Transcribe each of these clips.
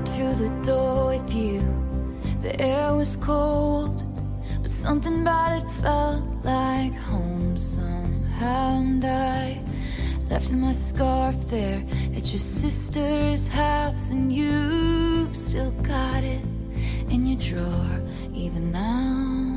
walked to the door with you. The air was cold, but something about it felt like home somehow. And I left my scarf there at your sister's house, and you've still got it in your drawer even now.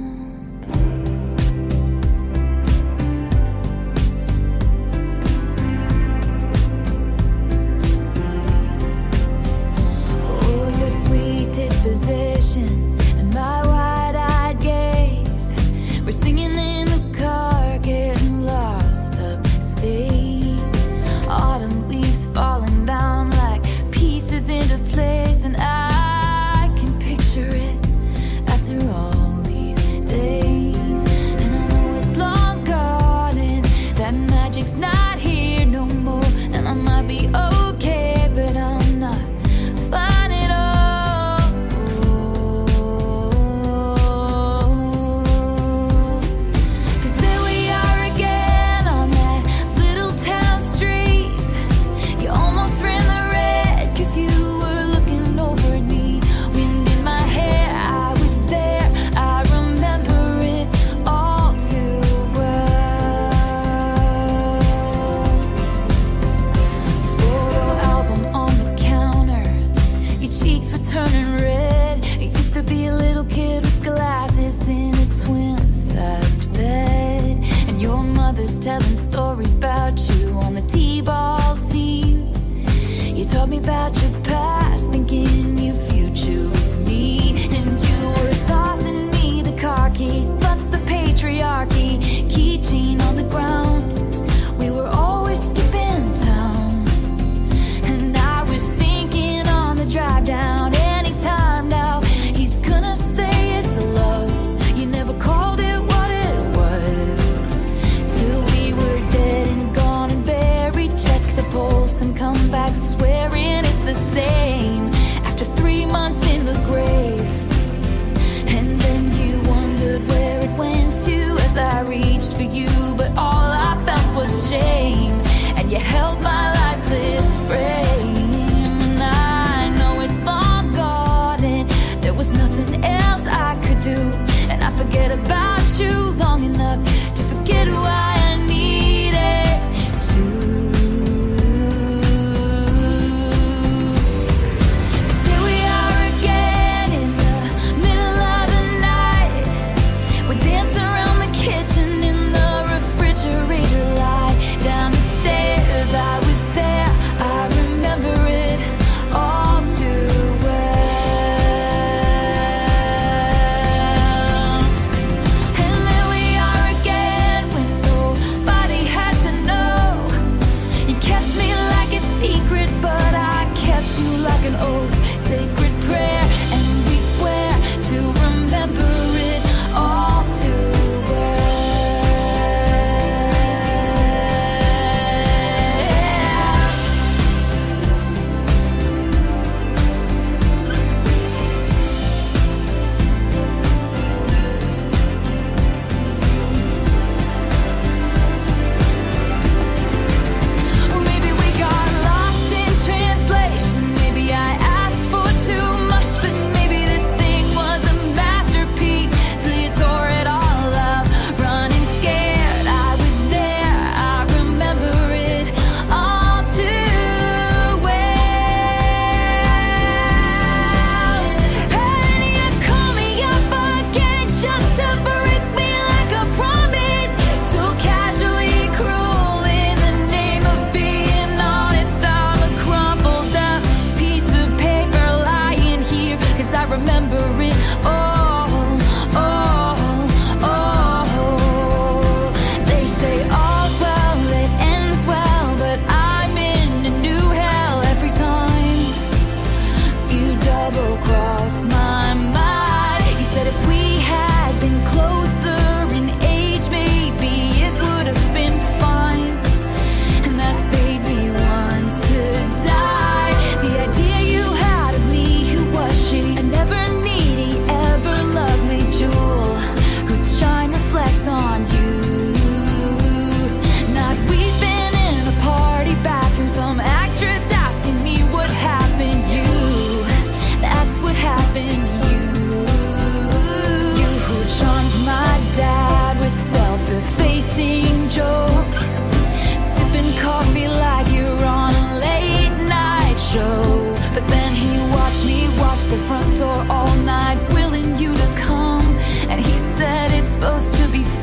Disposition and my wide-eyed gaze, we're singing in the car, getting lost upstate. Autumn leaves falling down like pieces into place, and I can picture it after all these days. And I know it's long gone and that magic's not here no more, and I might be okay, but I'm not fine at all. Turning red. You used to be a little kid with glasses in a twin-sized bed, and your mother's telling stories about you on the t-ball team. You told me about your past, thinking your future was me, and you were tossing me the car keys, but the patriarchy, keychain on the ground. We were always skipping town, and I was thinking on the drive down, and come back swearing it's the same after 3 months in the grave. And then you wondered where it went to as I reached for you, but all I felt was shame, and you held my lifeless frame. And I know it's long gone and there was nothing else I could do, and I forget about you long enough to forget who I needed to. Window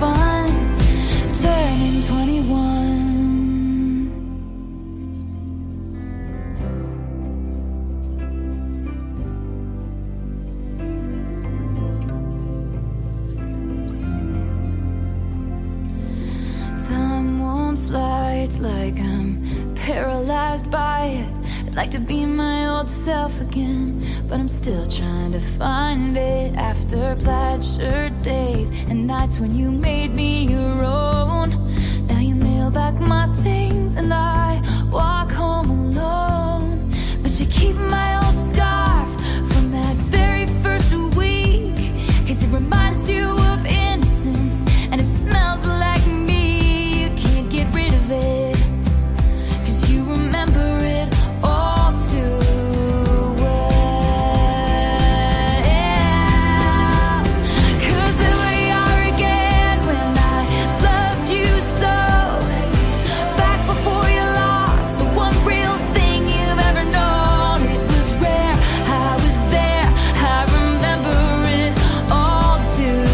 fun, turning 21. Time won't fly, it's like I'm paralyzed by it. I'd like to be my old self again, but I'm still trying to find it. After plaid shirt days and nights when you made me your own, now you mail back my things and I walk home alone. But you keep my old scarf from that very first week, 'cause it reminds you of innocence and it smells like me. You can't get rid of it, 'cause you remember it all too well. 'Cause there we are again when I loved you so, back before you lost the one real thing you've ever known. It was rare, I was there, I remember it all too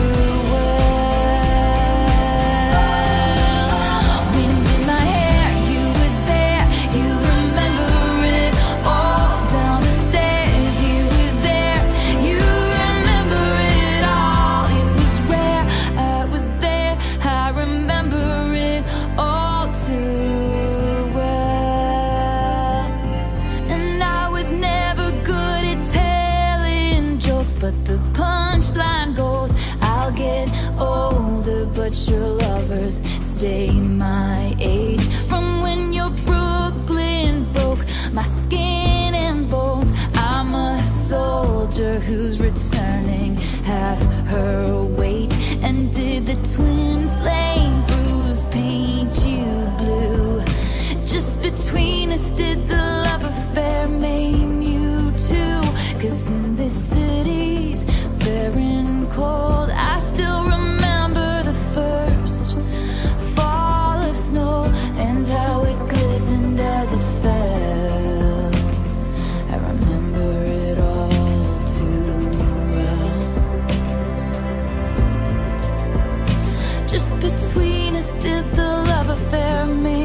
well. Wind in my hair, you were there, you remember it all. Down the stairs, you were there, you remember it all. It was rare, I was there, I remember it all too well. And I was never good at telling jokes, but the punchline goes, I'll get older, but your lovers stay my age. From when your Brooklyn broke my skin and bones, I'm a soldier who's returning half her weight. And did the twin flame bruise paint you blue? Just between us, did the love affair maim you too? 'Cause in this city's barren cold, I still remember the first fall of snow and how it glistened as it fell. I remember it all too well. Just between us, did the love affair make